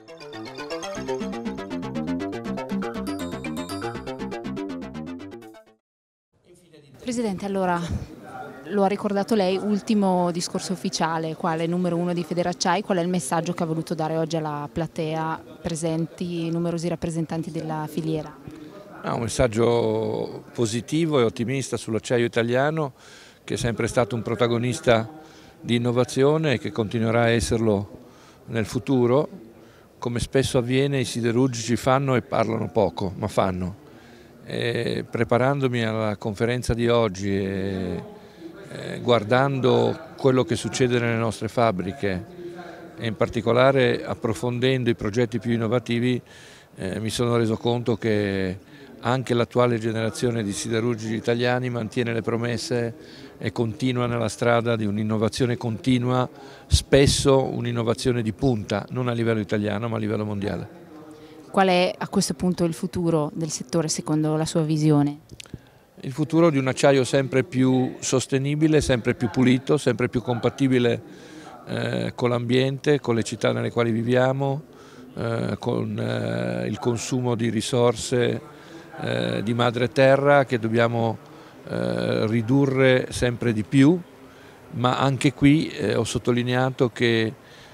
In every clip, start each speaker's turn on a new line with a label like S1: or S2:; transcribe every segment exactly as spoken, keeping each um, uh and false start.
S1: Presidente, allora lo ha ricordato lei, ultimo discorso ufficiale, quale numero uno di Federacciai, qual è il messaggio che ha voluto dare oggi alla platea, presenti numerosi rappresentanti della filiera?
S2: Ah, un messaggio positivo e ottimista sull'acciaio italiano, che è sempre stato un protagonista di innovazione e che continuerà a esserlo nel futuro. Come spesso avviene, i siderurgici fanno e parlano poco, ma fanno. E preparandomi alla conferenza di oggi e eh, guardando quello che succede nelle nostre fabbriche e in particolare approfondendo i progetti più innovativi, eh, mi sono reso conto che anche l'attuale generazione di siderurgici italiani mantiene le promesse e continua nella strada di un'innovazione continua, spesso un'innovazione di punta, non a livello italiano ma a livello mondiale.
S1: Qual è a questo punto il futuro del settore secondo la sua visione?
S2: Il futuro di un acciaio sempre più sostenibile, sempre più pulito, sempre più compatibile eh, con l'ambiente, con le città nelle quali viviamo, eh, con eh, il consumo di risorse eh, di madre terra che dobbiamo eh, ridurre sempre di più, ma anche qui eh, ho sottolineato che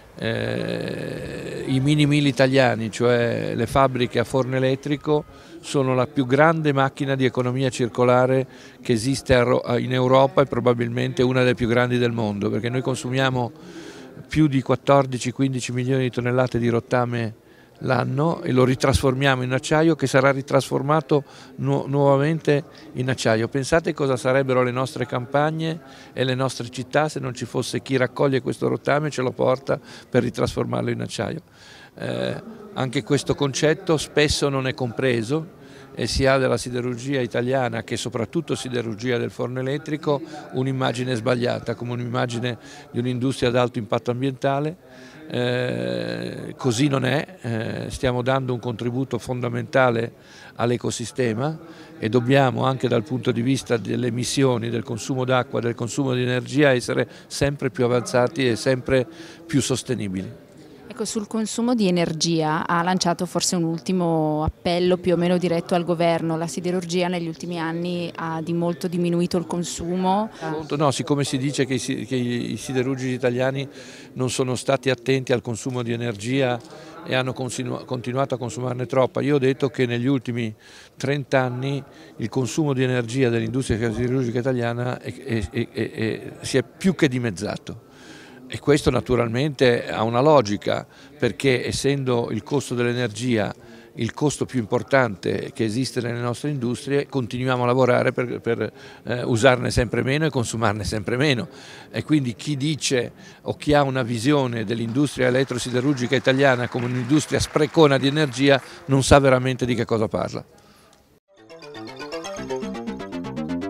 S2: Eh, i mini mill italiani, cioè le fabbriche a forno elettrico, sono la più grande macchina di economia circolare che esiste in Europa e probabilmente una delle più grandi del mondo, perché noi consumiamo più di quattordici quindici milioni di tonnellate di rottame l'anno e lo ritrasformiamo in acciaio che sarà ritrasformato nu nuovamente in acciaio. Pensate cosa sarebbero le nostre campagne e le nostre città se non ci fosse chi raccoglie questo rottame e ce lo porta per ritrasformarlo in acciaio. Eh, anche questo concetto spesso non è compreso e si ha della siderurgia italiana, che soprattutto siderurgia del forno elettrico, un'immagine sbagliata, come un'immagine di un'industria ad alto impatto ambientale. Eh, così non è, eh, stiamo dando un contributo fondamentale all'ecosistema e dobbiamo anche dal punto di vista delle emissioni, del consumo d'acqua, del consumo di energia essere sempre più avanzati e sempre più sostenibili.
S1: Ecco, sul consumo di energia ha lanciato forse un ultimo appello più o meno diretto al governo. La siderurgia negli ultimi anni ha di molto diminuito il consumo.
S2: No, siccome si dice che i, che i siderurgici italiani non sono stati attenti al consumo di energia e hanno continu continuato a consumarne troppa, io ho detto che negli ultimi trenta anni il consumo di energia dell'industria siderurgica italiana è, è, è, è, si è più che dimezzato. E questo naturalmente ha una logica, perché essendo il costo dell'energia il costo più importante che esiste nelle nostre industrie, continuiamo a lavorare per, per eh, usarne sempre meno e consumarne sempre meno. E quindi chi dice o chi ha una visione dell'industria elettrosiderurgica italiana come un'industria sprecona di energia non sa veramente di che cosa parla.